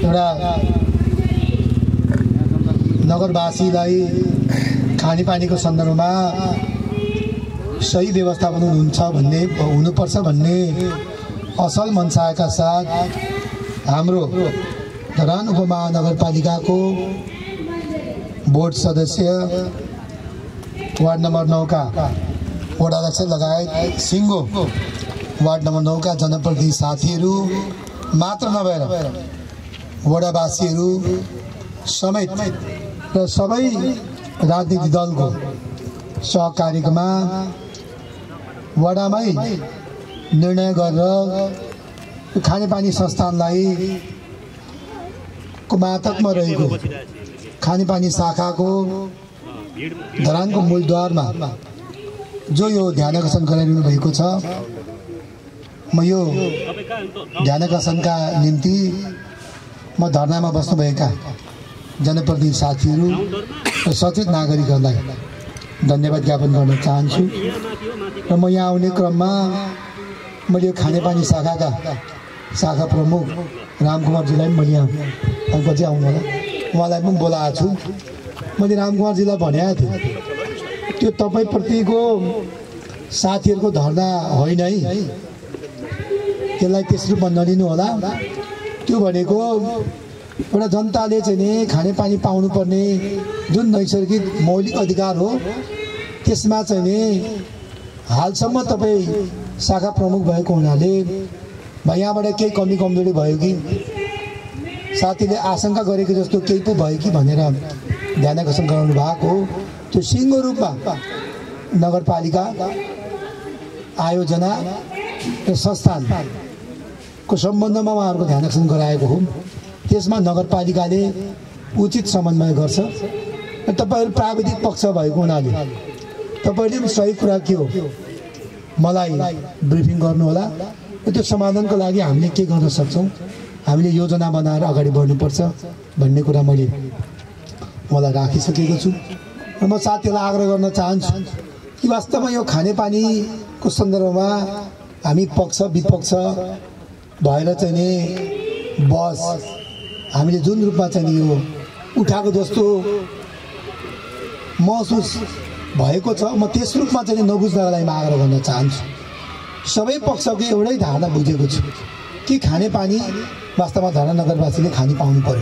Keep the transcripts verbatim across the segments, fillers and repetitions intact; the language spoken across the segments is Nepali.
एउटा नगरवासीलाई खानेपानीको सन्दर्भमा सही व्यवस्थापन हुन्छ भन्ने हुनुपर्छ भन्ने असल मनसायका साथ हाम्रो धरान उपमहानगरपालिकाको बोर्ड सदस्य वार्ड नम्बर नौ का वडाध्यक्ष लगायत सिङ्गो वार्ड नम्बर नौ का जनप्रतिनिधि साथीहरू मात्र नभएर वडावासीहरू समेत र सबै राजनीतिक दलको सहकार्यमा वडामै निर्णय गरेर खानेपानी संस्थानलाई कुमातकमा रहेको खानेपानी शाखाको धरानको मूलद्वारमा जो यो ध्यानाकर्षण गराइरहनु भएको छ, म यो ध्यानाकर्षणका निम्ति म धरनामा बस्नुभएका जनप्रतिनिधि साथीहरू र सचेत नागरिकहरूलाई धन्यवाद ज्ञापन गर्न चाहन्छु। र म यहाँ आउने क्रममा मैले यो खानेपानी शाखाका शाखा प्रमुख रामकुमारजीलाई पनि मैले यहाँ पछि आउनु होला, उहाँलाई पनि बोलाएको छु। मैले रामकुमारजीलाई भनेको थिएँ त्यो तपाईँप्रतिको साथीहरूको धरना होइन है, त्यसलाई त्यस रूपमा नलिनु होला। त्यो भनेको एउटा जनताले चाहिँ नि खानेपानी पाउनुपर्ने जुन नैसर्गिक मौलिक अधिकार हो, त्यसमा चाहिँ नि हालसम्म तपाईँ शाखा प्रमुख भएको हुनाले यहाँबाट केही कमी कमजोरी भयो कि, साथीले आशंका गरेको जस्तो केही पो भयो कि भनेर ध्यानाकर्षण गराउनु भएको हो। त्यो सिङ्गो रूपमा नगरपालिका आयोजना र संस्थानको सम्बन्धमा उहाँहरूको ध्यानाकर्षण गराएको हो। त्यसमा नगरपालिकाले उचित समन्वय गर्छ। र तपाईँहरू प्राविधिक पक्ष भएको हुनाले तपाईँहरूले पनि सही कुरा के हो मलाई ब्रिफिङ गर्नुहोला। त्यो समाधानको लागि हामीले के गर्न सक्छौँ, हामीले योजना बनाएर अगाडि बढ्नुपर्छ भन्ने कुरा मैले मलाई राखिसकेको छु। र म साथीहरूलाई आग्रह गर्न चाहन्छु कि वास्तवमा यो खानेपानीको सन्दर्भमा हामी पक्ष विपक्ष भएर चाहिँ नि बस हामीले जुन रूपमा चाहिँ यो उठाएको जस्तो महसुस भएको छ, म त्यस रूपमा चाहिँ नबुझ्नको लागि म आग्रह गर्न चाहन्छु। सबै पक्षको एउटै धारणा बुझेको छु कि खानेपानी वास्तवमा धरान नगरवासीले खानी पाउनु पर्यो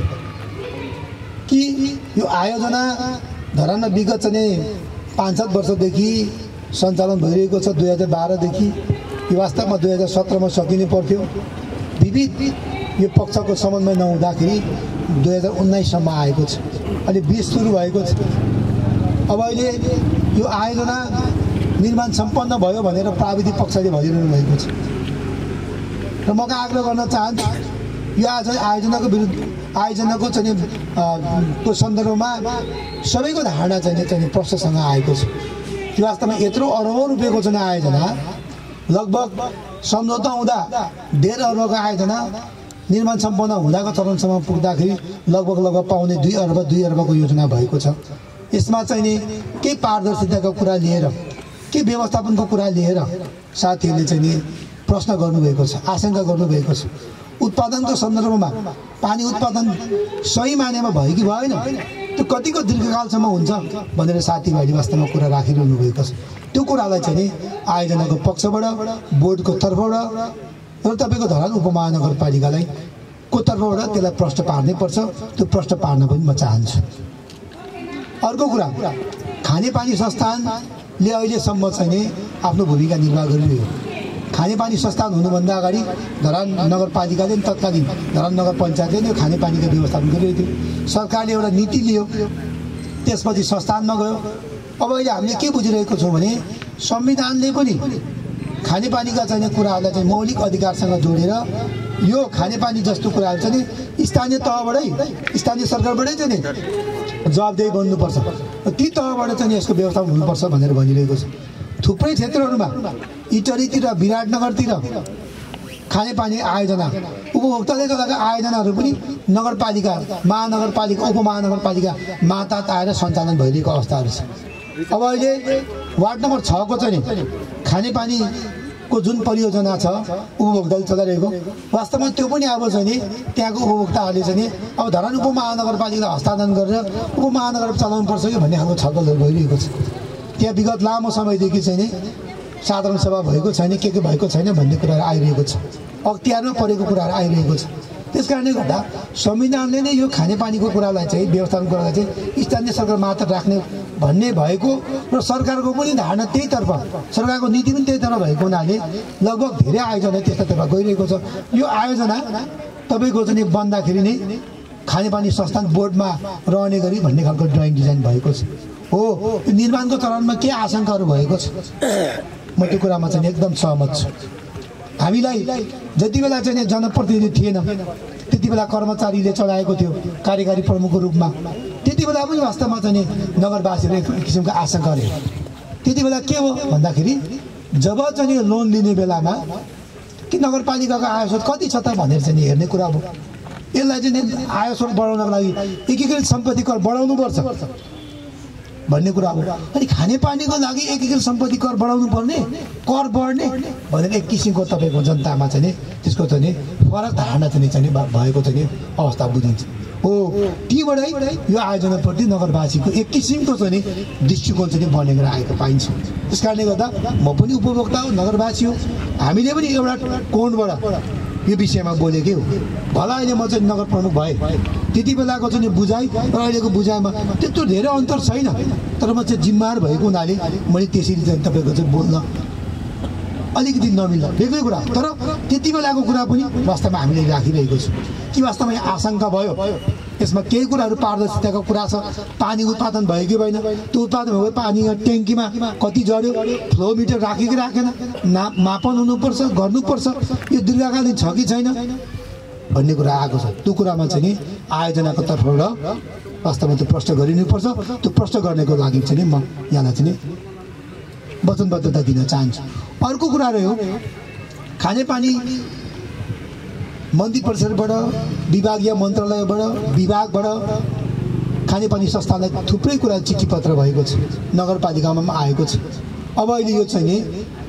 कि यो आयोजना धरानमा विगत चाहिँ पाँच सात वर्षदेखि सञ्चालन भइरहेको छ। दुई हजार बाह्रदेखि यो वास्तवमा दुई हजार सत्रमा सकिने पर्थ्यो। विविध यो पक्षको समन्वय नहुँदाखेरि दुई हजार उन्नाइससम्म आएको छ, अहिले बिस सुरु भएको छ। अब अहिले यो आयोजना निर्माण सम्पन्न भयो भनेर प्राविधिक पक्षले भनिरहनु भएको छ। र म आग्रह गर्न चाहन्छु यो आज आयोजनाको विरुद्ध आयोजनाको चाहिँ को सन्दर्भमा सबैको धारणा चाहिँ चाहिँ प्रश्नसँग आएको छ कि वास्तवमा यत्रो अरबौँ रुपियाँको चाहिँ आयोजना लगभग सम्झौता हुँदा डेढ अर्बको आयोजना निर्माण सम्पन्न हुँदाको चरणसम्म पुग्दाखेरि लगभग लगभग पाउने दुई अर्ब दुई अर्बको योजना भएको छ। यसमा चाहिँ नि के पारदर्शिताको कुरा लिएर के व्यवस्थापनको कुरा लिएर साथीहरूले चाहिँ नि प्रश्न गर्नुभएको छ, आशंका गर्नुभएको छ। उत्पादनको सन्दर्भमा पानी उत्पादन सही मानेमा भयो कि भएन, त्यो कतिको दीर्घकालसम्म हुन्छ भनेर साथीभाइले वास्तवमा कुरा राखिरहनु भएको छ। त्यो कुरालाई चाहिँ नि आयोजनाको पक्षबाट बोर्डको तर्फबाट र तपाईँको धरान उपमहानगरपालिकालाई को तर्फबाट त्यसलाई प्रश्न पार्नै पर्छ। त्यो प्रश्न पार्न पनि म चाहन्छु। अर्को कुरा, खानेपानी संस्थानले अहिलेसम्म चाहिँ नि आफ्नो भूमिका निर्वाह गरिरहेको। खानेपानी संस्थान हुनुभन्दा अगाडि धरान नगरपालिकाले तत्कालीन धरान नगर पञ्चायतले नै खानेपानीको व्यवस्थापन गरिरहेको थियो। सरकारले एउटा नीति लियो, त्यसपछि संस्थानमा गयो। अब अहिले हामीले के बुझिरहेको छौँ भने संविधानले पनि खानेपानीका चाहिने कुराहरूलाई चाहिँ मौलिक अधिकारसँग जोडेर यो खानेपानी जस्तो कुराहरू चाहिँ स्थानीय तहबाटै स्थानीय सरकारबाटै चाहिँ जवाबदेही बन्नुपर्छ, ती तहबाट चाहिँ यसको व्यवस्थापन हुनुपर्छ भनेर भनिरहेको छ। थुप्रै क्षेत्रहरूमा इटरीतिर विराटनगरतिर खानेपानी आयोजना उपभोक्ताले चलाएका आयोजनाहरू पनि नगरपालिका महानगरपालिका उपमहानगरपालिका मातहत आएर सञ्चालन भइरहेको अवस्थाहरू छ। अब अहिले वार्ड नम्बर छको चाहिँ खानेपानी को जुन परियोजना छ उपभोक्ताले चलाइरहेको वास्तवमा त्यो पनि अब चाहिँ नि त्यहाँको उपभोक्ताहरूले चाहिँ नि अब धरान उपमहानगरपालिकालाई हस्तान्तरण गरेर उपमहानगर चलाउनु पर्छ कि भन्ने खालको छलफल भइरहेको छ। त्यहाँ विगत लामो समयदेखि चाहिँ नि साधारण सभा भएको छैन, के के भएको छैन भन्ने कुराहरू आइरहेको छ, अख्तियारमा परेको कुराहरू आइरहेको छ। त्यस कारणले गर्दा संविधानले नै यो खानेपानीको कुरालाई चाहिँ व्यवस्थापन कुरालाई चाहिँ स्थानीय सरकार मात्र राख्ने भन्ने भएको र सरकारको पनि धारणा त्यहीतर्फ, सरकारको नीति पनि त्यहीतर्फ भएको हुनाले लगभग धेरै आयोजना त्यस्तातर्फ गइरहेको छ। यो आयोजना तपाईँको चाहिँ बन्दाखेरि नै खानेपानी संस्थान बोर्डमा रहने गरी भन्ने खालको ड्राइङ डिजाइन भएको छ। हो, यो निर्माणको चरणमा के आशंकाहरू भएको छ, म त्यो कुरामा चाहिँ एकदम सहमत छु। हामीलाई जति बेला चाहिँ जनप्रतिनिधि थिएन त्यति बेला कर्मचारीले चलाएको थियो कार्यकारी प्रमुखको रूपमा, त्यति बेला पनि वास्तवमा चाहिँ नगरवासीले एक किसिमको आशंका रहे। त्यति बेला के हो भन्दाखेरि जब चाहिँ लोन लिने बेलामा कि नगरपालिकाको आय स्रोत कति छ त भनेर चाहिँ हेर्ने कुरा हो। यसलाई चाहिँ आय स्रोत बढाउनको लागि एकीकृत सम्पत्ति कर बढाउनुपर्छ भन्ने कुरा हो। अनि खानेपानीको लागि एकीकृत सम्पत्ति कर बढाउनु पर्ने, कर बढ्ने भनेर एक किसिमको तपाईँको जनतामा चाहिँ त्यसको चाहिँ फरक धारणा चाहिँ चाहिँ भएको चाहिँ अवस्था बुझिन्छ। हो, तीबाटै यो आयोजनाप्रति नगरवासीको एक किसिमको चाहिँ दृष्टिकोण चाहिँ बनेर आएको पाइन्छ। त्यस कारणले गर्दा म पनि उपभोक्ता हो, नगरवासी हो, हामीले पनि एउटा कोणबाट यो विषयमा बोलेकै हो। भला अहिले म चाहिँ नगर प्रमुख भएँ, त्यति बेलाको चाहिँ बुझाइ र अहिलेको बुझाइमा त्यत्रो धेरै अन्तर छैन, तर म चाहिँ जिम्मेवार भएको हुनाले मैले त्यसरी चाहिँ तपाईँको चाहिँ बोल्न अलिकति नमिल्ला बेग्लै कुरा। तर त्यति बेलाको कुरा पनि वास्तवमा हामीले राखिरहेको छु कि वास्तवमा यहाँ आशंका भयो, यसमा केही कुराहरू पारदर्शिताको कुरा छ, पानी उत्पादन भयो कि भएन, त्यो उत्पादन भयो पानी ट्याङ्कीमा कति जड्यो, फ्लो मिटर राख्यो कि राखेन, ना मापन हुनुपर्छ, गर्नुपर्छ, यो दीर्घकालीन छ कि छैन भन्ने कुरा आएको छ। त्यो कुरामा चाहिँ नि आयोजनाको तर्फबाट वास्तवमा त्यो प्रश्न गरिनुपर्छ। त्यो प्रश्न गर्नेको लागि चाहिँ म यहाँलाई चाहिँ वचनबद्धता दिन चाहन्छु। अर्को कुरा रह्यो खानेपानी मन्त्री परिषदबाट, विभागीय मन्त्रालयबाट, विभागबाट खानेपानी संस्थानलाई थुप्रै कुरा चिठी पत्र भएको छ, नगरपालिकामा पनि आएको छ। अब अहिले यो चाहिँ नि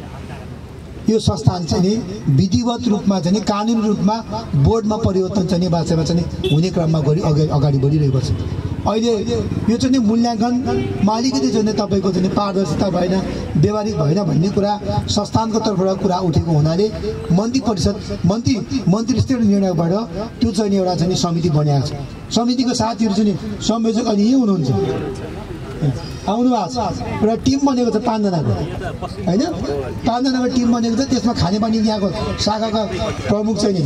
यो संस्थान चाहिँ नि विधिवत रूपमा चाहिँ कानुनी रूपमा बोर्डमा परिवर्तन चाहिँ वास्तवमा चाहिँ हुने क्रममा गरी अगाडि अगाडि बढिरहेको छ। अहिले यो चाहिँ मूल्याङ्कनमा अलिकति चाहिँ तपाईँको चाहिँ पारदर्शिता भएन, व्यवहारिक भएन भन्ने कुरा संस्थानको तर्फबाट कुरा उठेको हुनाले मन्त्री परिषद मन्त्री मन्त्री स्तरीय निर्णयबाट त्यो चाहिँ एउटा चाहिँ समिति बनिएको छ। समितिको साथीहरू चाहिँ संयोजक अनि यहीँ हुनुहुन्छ, आउनु भएको छ। एउटा टिम बनेको छ पाँचजनाको, होइन, पाँचजनाको टिम बनेको छ। त्यसमा खानेपानी यहाँको शाखाका प्रमुख चाहिँ नि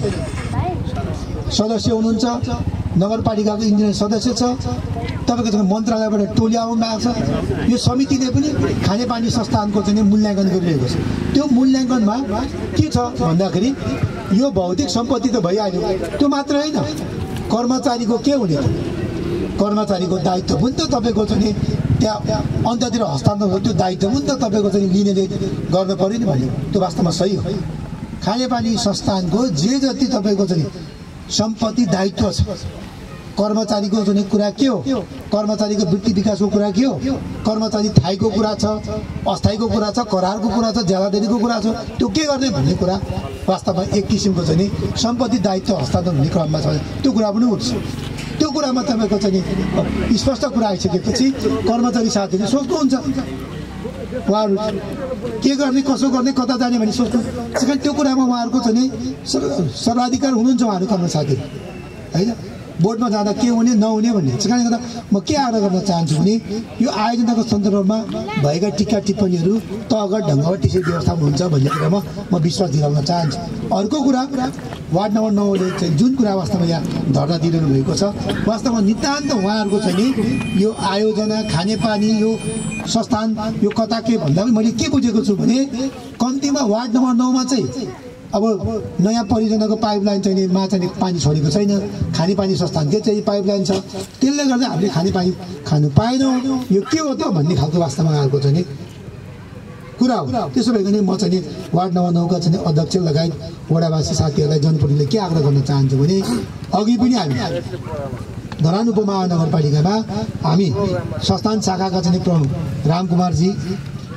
सदस्य हुनुहुन्छ, नगरपालिकाको इन्जिनियर सदस्य छ, तपाईँको चाहिँ मन्त्रालयबाट टोली आउनु भएको छ। यो समितिले पनि खानेपानी संस्थानको चाहिँ मूल्याङ्कन गरिरहेको छ। त्यो मूल्याङ्कनमा के छ भन्दाखेरि यो भौतिक सम्पत्ति त भइहाल्यो, त्यो मात्र होइन, कर्मचारीको के हुने, कर्मचारीको दायित्व पनि त तपाईँको चाहिँ त्यहाँ अन्ततिर हस्तान्तरण हो, त्यो दायित्व पनि त तपाईँको चाहिँ लिनेले गर्नु पऱ्यो नि भन्ने त्यो वास्तवमा सही हो। खानेपानी संस्थानको जे जति तपाईँको चाहिँ सम्पत्ति दायित्व छ, कर्मचारीको चाहिँ कुरा के हो, कर्मचारीको वृत्ति विकासको कुरा के हो, कर्मचारी थाइको कुरा छ, अस्थायीको कुरा छ, करारको कुरा छ, ज्यालादेरीको कुरा छ, त्यो के गर्ने भन्ने कुरा वास्तवमा एक किसिमको चाहिँ सम्पत्ति दायित्व हस्तान्तरण हुने क्रममा छ। त्यो कुरा पनि उठ्छ। त्यो कुरामा तपाईँको चाहिँ स्पष्ट कुरा आइसकेपछि कर्मचारी साथीले सोच्नुहुन्छ उहाँहरू के गर्ने, कसो गर्ने, कता जाने भन्ने सोच्नु। त्यस कारण त्यो कुरामा उहाँहरूको चाहिँ सर्वाधिकार हुनुहुन्छ उहाँहरू कर्मचारीहरू, होइन, बोर्डमा जाँदा के हुने नहुने भन्ने। त्यस कारणले गर्दा म के आग्रह गर्न चाहन्छु भने यो आयोजनाको सन्दर्भमा भएका टिका टिप्पणीहरू तहगत ढङ्गबाट त्यसरी व्यवस्थापन हुन्छ भन्ने कुरामा म विश्वास दिलाउन चाहन्छु। अर्को कुरा वार्ड नम्बर नौले चाहिँ जुन कुरा वास्तवमा यहाँ धर्ना दिइरहनु भएको छ, वास्तवमा नितान्त उहाँहरूको चाहिँ नि यो आयोजना खानेपानी यो संस्थान यो कता के भन्दा पनि मैले के बुझेको छु भने कम्तीमा वार्ड नम्बर नौमा चाहिँ अब नयाँ परियोजनाको पाइपलाइन चाहिँ मा चाहिँ पानी छोडेको छैन, खानेपानी संस्थानकै चाहिँ पाइपलाइन छ, त्यसले गर्दा हामीले खानेपानी खानु पाएनौँ, यो के हो त भन्ने खालको वास्तवमा आएको चाहिँ नि कुरा हो। त्यसो भएदेखि म चाहिँ नि वार्ड नम्बर नौका चाहिँ अध्यक्ष लगायत वडावासी साथीहरूलाई जनप्रतिनिधिले के आग्रह गर्न चाहन्छु भने अघि पनि हामी धरान उपमहानगरपालिकामा हामी संस्थान शाखाका चाहिँ प्रमुख रामकुमारजी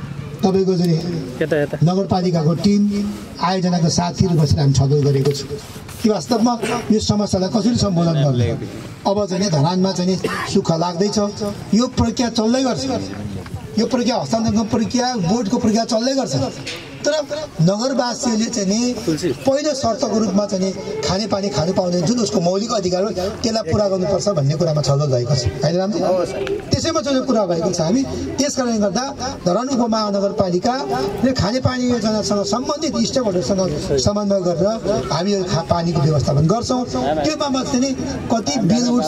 तपाईँको चाहिँ नगरपालिकाको टिम आयोजनाको साथीहरू बसेर हामी छलफल गरेको छु कि वास्तवमा यो समस्यालाई कसरी सम्बोधन गर्ने। अब चाहिँ धरानमा चाहिँ सुख लाग्दैछ, यो प्रक्रिया चल्दै गर्छ, यो प्रक्रिया हस्तान्तरणको प्रक्रिया बोर्डको प्रक्रिया चल्दै गर्छ, तर नगरवासीहरूले चाहिँ नि पहिलो शर्तको रूपमा चाहिँ खानेपानी खानु पाउने जुन उसको मौलिक अधिकार हो त्यसलाई पुरा गर्नुपर्छ भन्ने कुरामा छलफल भएको छ होइन राम्रो। त्यसैमा चाहिँ कुरा भएको छ हामी। त्यस कारणले गर्दा धरान उपमहानगरपालिकाले खानेपानी योजनासँग सम्बन्धित स्टेक होल्डरसँग समन्वय गरेर हामी यो पानीको व्यवस्थापन गर्छौँ। त्यो बाबत चाहिँ कति बिल उठ्छ,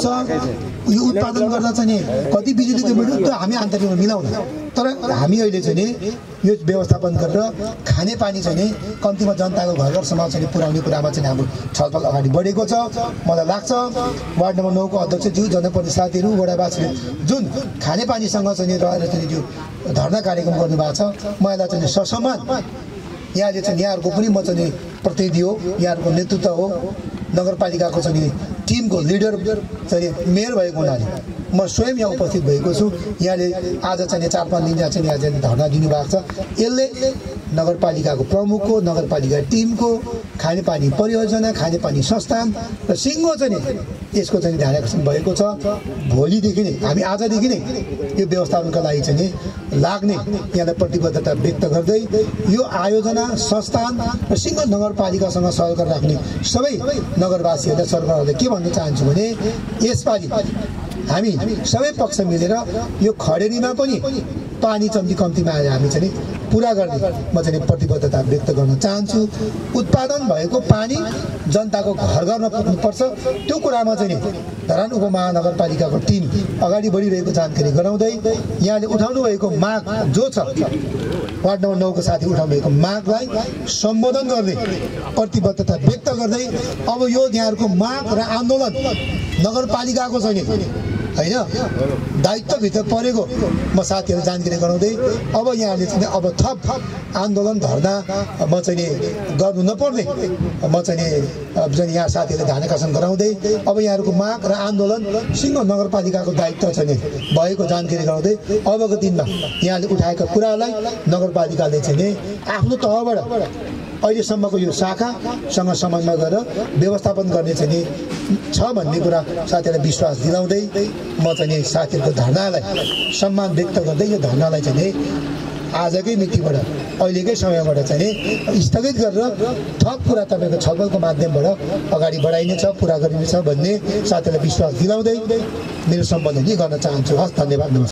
यो उत्पादन गर्दा चाहिँ कति बिजुलीको बिल उठ्छ हामी आन्तरिकमा मिलाउँदैन, तर हामी अहिले चाहिँ यो व्यवस्थापन गरेर खानेपानी चाहिँ कम्तीमा जनताको घर घरसम्म चाहिँ पुर्याउने कुरामा चाहिँ हाम्रो छलफल अगाडि बढेको छ। मलाई लाग्छ वार्ड नम्बर नौको अध्यक्षज्यू, जनप्रतिनिधि साथीहरू, वडावासीले जुन खानेपानीसँग चाहिँ रहेर चाहिँ त्यो धरना कार्यक्रम गर्नुभएको छ, म यसलाई चाहिँ ससम्मान यहाँले चाहिँ यहाँहरूको पनि म चाहिँ प्रतिनिधि हो, यहाँहरूको नेतृत्व हो, नगरपालिकाको चाहिँ टिमको लिडर चाहिँ मेयर भएको हुनाले म स्वयं यहाँ उपस्थित भएको छु। यहाँले आज चाहिँ चार पाँच दिन चाहिँ यहाँ चाहिँ धरना दिनुभएको छ। यसले नगरपालिकाको प्रमुखको, नगरपालिका टिमको, खानेपानी परियोजना, खानेपानी संस्थान र सिङ्गो चाहिँ यसको चाहिँ ध्यान आकर्षण भएको छ। भोलिदेखि नै हामी आजदेखि नै यो व्यवस्थापनका लागि चाहिँ लाग्ने यहाँलाई प्रतिबद्धता व्यक्त गर्दै यो आयोजना संस्थान र सिङ्गो नगरपालिकासँग सहयोग राख्ने सबै नगरवासीहरूलाई सरकारहरूले के भन्न चाहन्छु भने यसपालि हामी सबै पक्ष मिलेर यो खडेरीमा पनि पानी चम्ती कम्तीमा आएर हामी चाहिँ पुरा गर्ने म चाहिँ प्रतिबद्धता व्यक्त गर्न चाहन्छु। उत्पादन भएको पानी जनताको घर घरमा पुग्नुपर्छ, त्यो कुरामा चाहिँ धरान उपमहानगरपालिकाको टिम अगाडि बढिरहेको जानकारी गराउँदै यहाँले उठाउनु भएको माग जो छ वार्ड नम्बर नौको साथी उठाउनु भएको मागलाई सम्बोधन गर्ने प्रतिबद्धता व्यक्त गर्दै अब यो यहाँहरूको माग र आन्दोलन नगरपालिकाको चाहिँ होइन दायित्वभित्र परेको म साथीहरू जानकारी गराउँदै अब यहाँले चाहिँ अब थप आन्दोलन धर्ना म चाहिँ गर्नु नपर्ने म चाहिँ चाहिँ यहाँ साथीहरूले ध्यान आकर्षण गराउँदै अब यहाँहरूको माग र आन्दोलन सिङ्गो नगरपालिकाको दायित्व चाहिँ भएको जानकारी गराउँदै अबको दिनमा यहाँले उठाएका कुरालाई नगरपालिकाले चाहिँ आफ्नो तहबाट अहिलेसम्मको यो शाखासँग समन्वय गरेर व्यवस्थापन गर्ने चाहिँ छ भन्ने कुरा साथीहरूलाई विश्वास दिलाउँदै म चाहिँ साथीहरूको धरनालाई सम्मान व्यक्त गर्दै यो धरनालाई चाहिँ आजकै मितिबाट अहिलेकै समयबाट चाहिँ स्थगित गरेर थप कुरा तपाईँको छलफलको माध्यमबाट अगाडि बढाइनेछ, पुरा गरिनेछ भन्ने साथीहरूलाई विश्वास दिलाउँदै मेरो सम्बोधन गर्न चाहन्छु। हस्, धन्यवाद, नमस्कार।